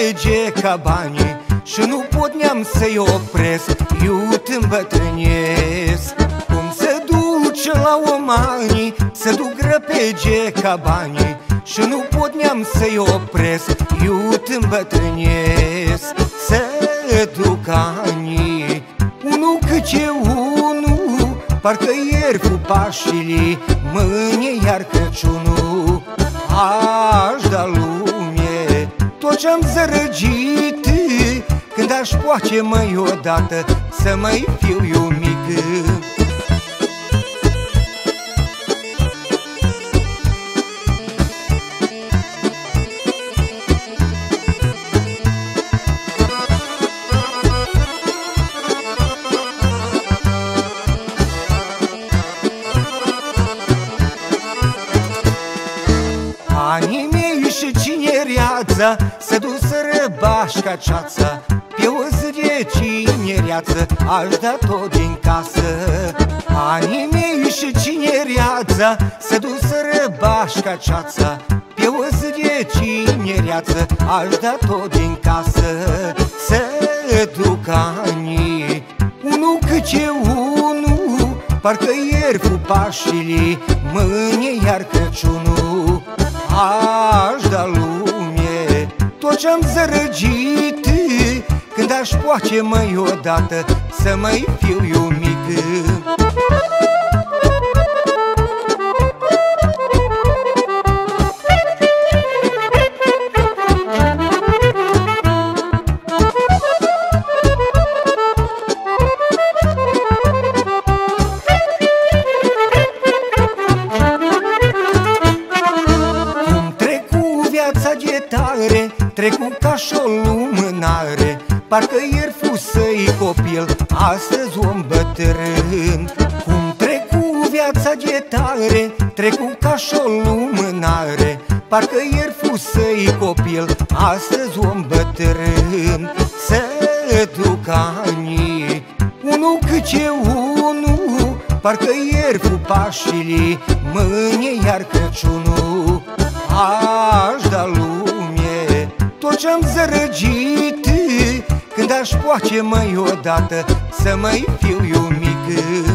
repede ca banii și nu pot neam să-i opresc, iut îmbătrânesc. Cum se duce la omanii, se duc repede ca banii și nu pot neam să-i opresc, iut îmbătrânesc. Se duc anii, unul câte unul, parcă ieri cu Paștile, mâine iar Crăciunul. Aș da lume tot ce-am zărăgit, când aș poate mai odată să mai fiu eu mic. Anii mei și cinereața se duseră bașca ceața, pe o zi de cinereață aș da tot din casă. Anii mei și cinereața se duseră bașca ceața, pe o zi de cinereață aș da tot din casă. Se duc anii, unul câte unul, parcă ieri cu Paștile, mâine iar Crăciunul. Aș da lume tot ce-am zărăgit, când aș poate mai odată să mai fiu eu mic. Trecu ca și o lumânare, parcă ieri fusei copil, astăzi om bătrân. Cum trecu viața de tare, trecu ca și o lumânare, parcă ieri fusei copil, astăzi om bătrân. Se duc anii, unul câte unul, parcă ieri cu Paștile, mâine iar Crăciunul. Aș da lume tot ce-am zărăgit, când aș poate mai odată să mai fiu eu mic.